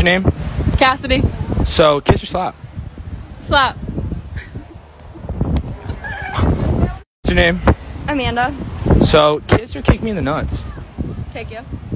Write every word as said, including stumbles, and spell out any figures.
name? Cassidy. So, kiss or slap? Slap. What's your name? Amanda. So, kiss or kick me in the nuts? Kick you.